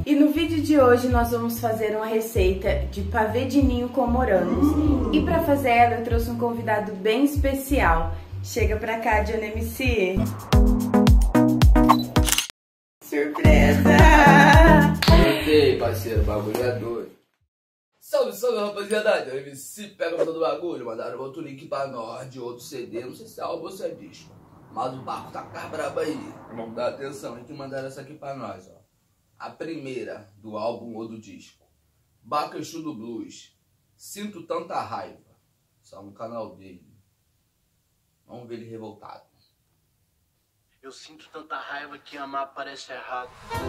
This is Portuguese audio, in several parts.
E no vídeo de hoje nós vamos fazer uma receita de pavê de ninho com morangos. E para fazer ela eu trouxe um convidado bem especial. Chega pra cá, Johnny MC. Surpresa! Voltei, parceiro, o bagulho é doido. Salve, salve, rapaziada. O MC pega todo o bagulho. Mandaram outro link pra nós de outro CD. Não sei se é álbum ou se é disco, mas o barco tá brabo aí. Vamos dar atenção, a gente mandaram essa aqui pra nós, ó. A primeira do álbum ou do disco. Bacaxu do Blues. Sinto tanta raiva. Só no canal dele. Vamos ver ele revoltado. Eu sinto tanta raiva que amar parece errado.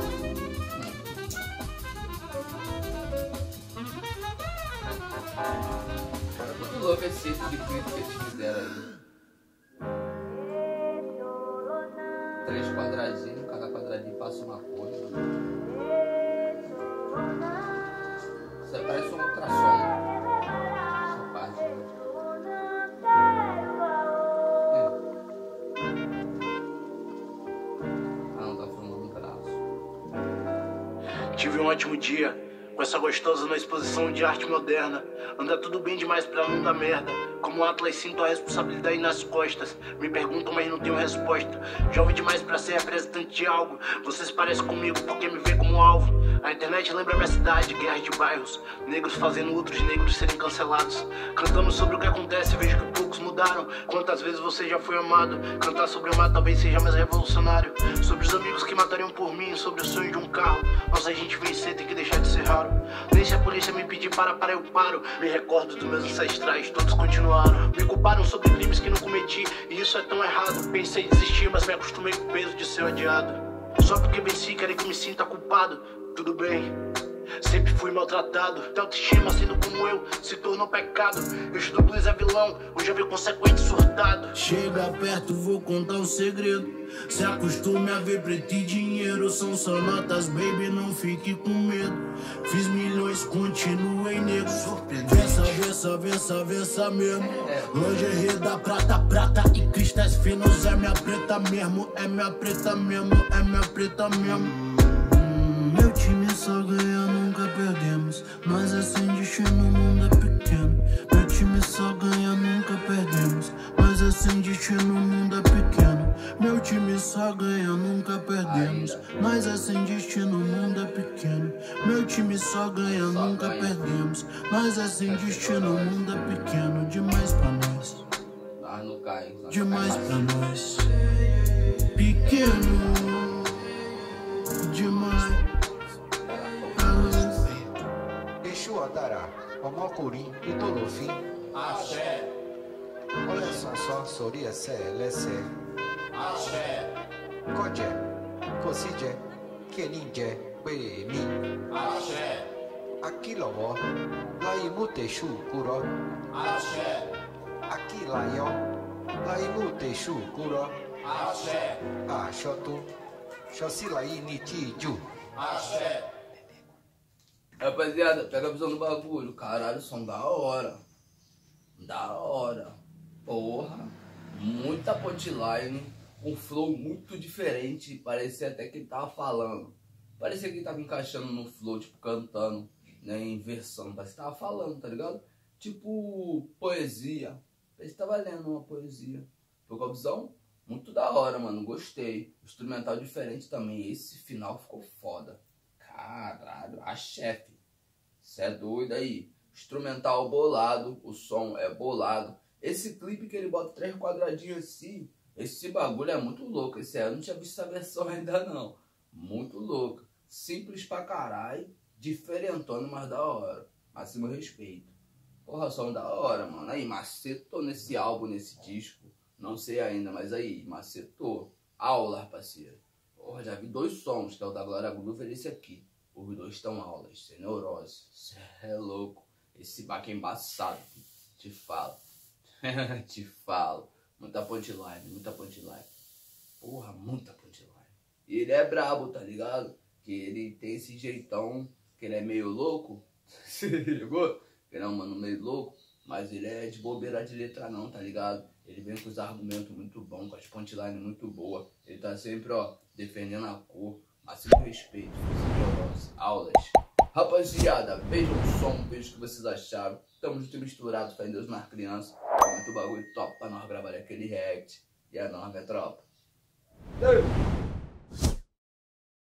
É muito louco esse jeito de clipe que eles fizeram aí. 3 quadradinhos, cada quadradinho passa uma coisa. Isso aí parece um ultrassom. Essa parte, né? Ah, não tá falando no braço. Tive um ótimo dia com essa gostosa na exposição de arte moderna. Anda tudo bem demais pra não dar merda. Como um Atlas sinto a responsabilidade nas costas. Me perguntam, mas não tenho resposta. Jovem demais pra ser representante de algo. Vocês parecem comigo porque me vê como alvo. A internet lembra minha cidade, guerras de bairros. Negros fazendo outros negros serem cancelados. Cantando sobre o que acontece, vejo que poucos mudaram. Quantas vezes você já foi amado? Cantar sobre amar talvez seja mais revolucionário. Sobre os amigos que matariam por mim, sobre o sonho de um carro. Nossa, a gente vencer tem que deixar de ser raro. Nem se a polícia me pedir para eu paro. Me recordo dos meus ancestrais, todos continuaram. Me culparam sobre crimes que não cometi, e isso é tão errado. Pensei em desistir, mas me acostumei com o peso de ser odiado. Só porque venci, querem que me sinta culpado. Tudo bem, sempre fui maltratado. De autoestima, sendo como eu, se tornou pecado. Eu estudo blues é vilão, hoje eu vi consequente surtado. Chega perto, vou contar um segredo. Se acostume a ver preto e dinheiro. São só notas, baby, não fique com medo. Fiz milhões, continuei negro. Vença mesmo. Lingerie da prata e cristais finos. É minha preta mesmo, é minha preta mesmo, é minha preta mesmo. Meu time só ganha, nunca perdemos. Nós assim destino, o mundo é pequeno. Meu time só ganha, nunca perdemos. Nós assim destino, o mundo é pequeno. Meu time só ganha, nunca perdemos. Nós assim destino, o mundo é pequeno. Meu time só ganha, nunca perdemos. Nós assim destino, o mundo é pequeno. Demais pra nós. Demais pra nós. Pequeno. Demais. Exu Adará, Omocurim e Tolofim. Axé. Olha só, Soria Sé, Lessé. Axé. Codé, Cossidé, Quelindé, Beemi. Axé. Aquilomó, Laimutexu, Curó. Axé. Aquilaió, Laimutexu, Curó. Axé. Axotu, Xossilaí, Nitiju. Axé. Rapaziada, pega a visão do bagulho. Caralho, som da hora. Da hora. Porra. Muita punchline. Um flow muito diferente. Parecia até que ele tava falando. Parecia que ele tava encaixando no flow, tipo, cantando, né, em versão. Parece que tava falando, tá ligado? Tipo, poesia. Parece que tava lendo uma poesia. Pegou a visão? Muito da hora, mano. Gostei. Instrumental diferente também. Esse final ficou foda. Caralho, a chefe. Cê é doido aí. Instrumental bolado, o som é bolado. Esse clipe que ele bota 3 quadradinhos assim, esse bagulho é muito louco. Esse aí eu não tinha visto essa versão ainda não. Muito louco. Simples pra caralho, diferentona, mas da hora. Máximo respeito. Porra, som da hora, mano. Aí, macetou nesse álbum, nesse disco. Não sei ainda, mas aí, macetou. Aula, parceiro. Porra, já vi 2 sons, que é o da Glória Groove e esse aqui. Os 2 estão aulas, sem neurose. Cê é louco. Esse baque é embaçado, te falo. Te falo. Muita punchline, muita punchline. Porra, muita punchline. E ele é brabo, tá ligado? Que ele tem esse jeitão, que ele é meio louco. Você ligou? Ele é um mano meio louco, mas ele é de bobeira de letra não, tá ligado? Ele vem com os argumentos muito bons, com as punchlines muito boas. Ele tá sempre, ó, defendendo a cor. Máximo respeito. aulas. Rapaziada, vejam o som, vejam o que vocês acharam. Tamo junto e misturado, fé em Deus nas crianças. Muito bagulho top pra nós gravar aquele react. E é nóis, minha tropa.